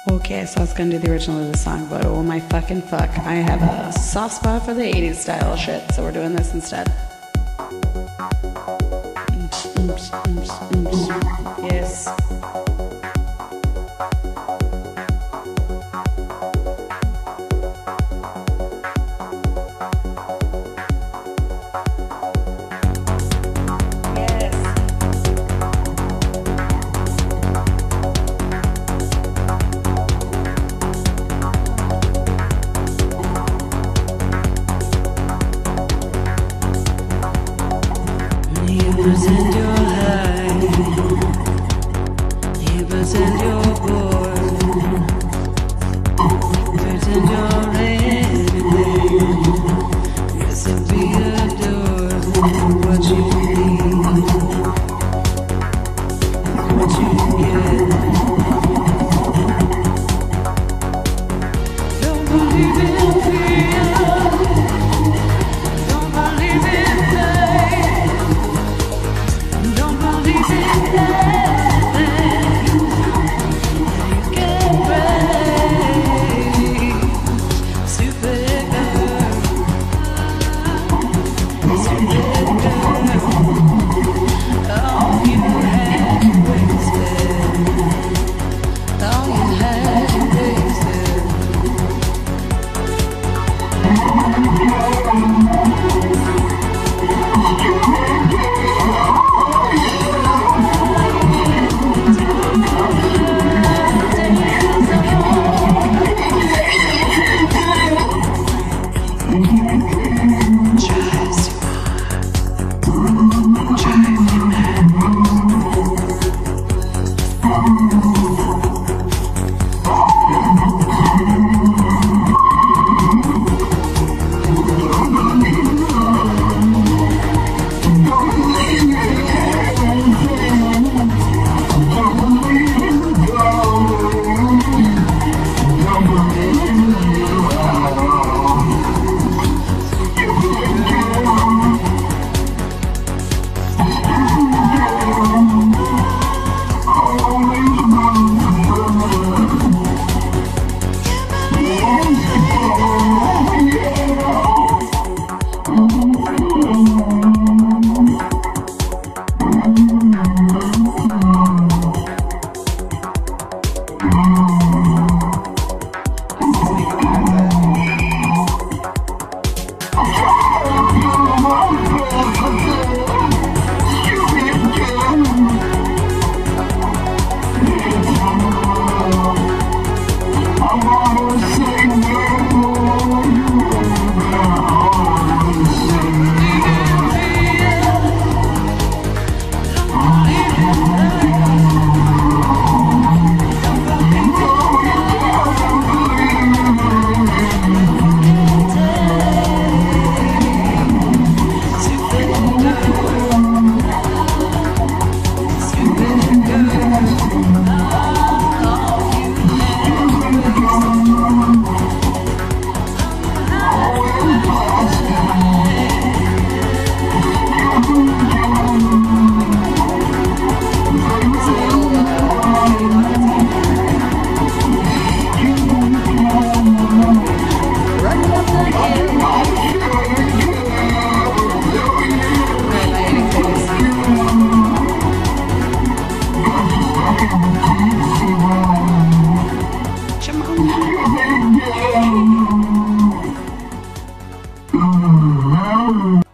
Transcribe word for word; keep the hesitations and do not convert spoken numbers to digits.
Okay, so I was gonna do the original of the song, but oh my fucking fuck. I have a soft spot for the eighties style shit, so we're doing this instead. Yes. Neighbors and your high, neighbors and your bored, pretend you're anything, yes, and be adored. What you need, what you get. Don't believe in fear, don't believe in pain. Don't believe in anything you can pray. Supergirl, Supergirl, all you had wasted, all you had wasted. Come on.